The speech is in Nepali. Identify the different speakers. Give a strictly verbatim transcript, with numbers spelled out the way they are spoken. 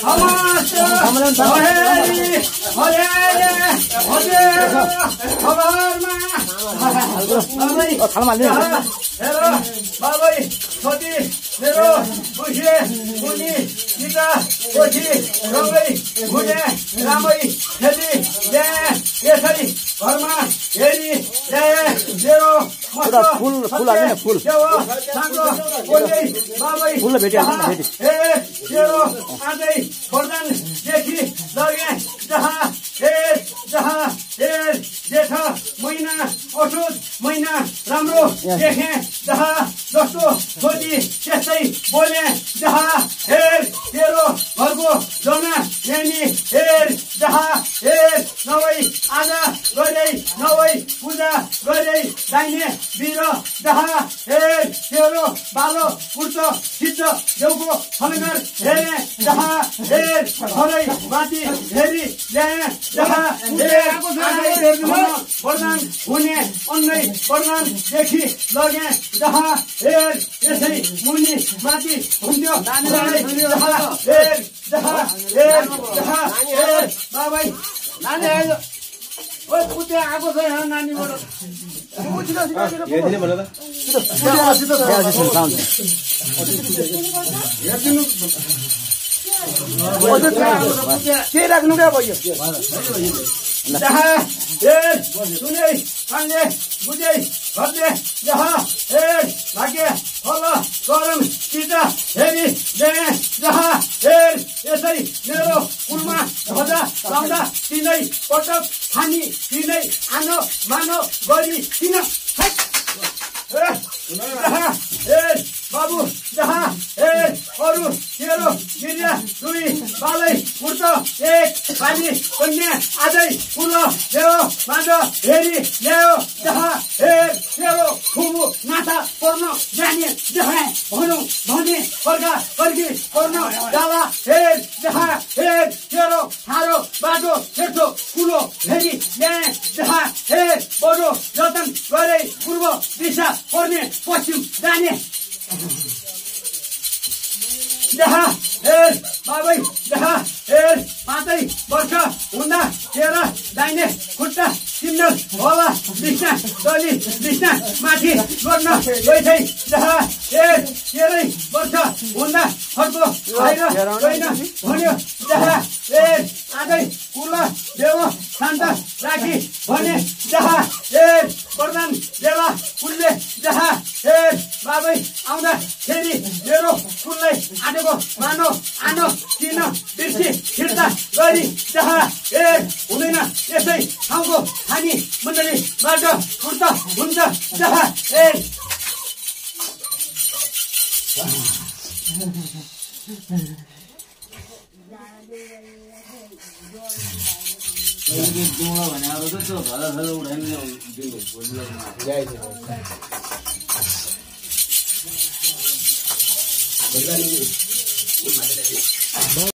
Speaker 1: फूल फूल हाल्दैन फूल फूल भेट्यो भेट्यो
Speaker 2: आजै वरदानदेखि लगे जहाँ हेर जहाँ हेर जेठ महिना असोज महिना राम्रो देखे जहाँ जस्तो सोची त्यस्तै बोले जहाँ हेर तेरो घरको जमा हेर्ने हेर जहाँ हेर नभई आज गर्दै नभई पूजा गर्दै जाने बिर जहाँ हेर तेरो बालो कुर्छ खिच्छ देउको फलगर हेरे जहाँ हेर घरै माथि हेरी ल्याए जहाँ हेर वरदान हुने अन्नै वरदानदेखि लगे जहाँ हेर यसै मुनि माथि हुन्थ्यो जहाँ हेर जहाँ हेर जहाँ हेर बाबाई नानी आयो ओइ पुते आएको छ यहाँ नानीबाट
Speaker 1: के राख्नु क्या भयो
Speaker 2: जहाँ हेर सुने काङ्गे बुझे घट्ने जहाँ हेर भाग्य फल गरम चिता हेरी ल्याए जहाँ हेर यसै मेरो कुलमा ध्वजा लाउँदा तिनै पटक खानी तिनै आनो मानो गरी किन जहाँ हेर बाबु जहाँ हेर अरू तेरो गिरिया दुई बालै उर्त एक पानी कन्या आजै फुल ल्यायो माझ हेरी ल्यायो जहाँ हेर तेरो खुबु नाथा पर्न जाने जहाँ भनौँ भने फर्का फर्की पर्न जाला हेर जहाँ हेर तेरो ठाडो बाटो छेटो कुलो हेरी ल्याए जहाँ हेर बडो जतन गरे पूर्व दिशा पर्ने पश्चिम जाने जहाँ हेर बाबै जहाँ हेर पाँचै वर्ष हुँदा तेह्र दाहिने खुट्टा सिन्डल होला बिस्ना दली बिस्ना माथि गर्न गइथै जहाँ हेर तेह्रै वर्ष हुँदा फर्को भएर गइन भन्यो जहाँ हेर आजै कुल देव शान्त राखी भने जहाँ हेर वरदान देवा कुलले जहाँ हेर बाबै आउँदा फेरि मेरो कुललाई आँटेको मानो आनो किन बिर्सी फिर्ता गरी जहाँ हेर हुँदैन यसै ठाउँको खानी मण्डलीबाट फुर्त हुन्छ जहाँ हेर
Speaker 3: भने अब त्यो धरा धरा उठाइदिने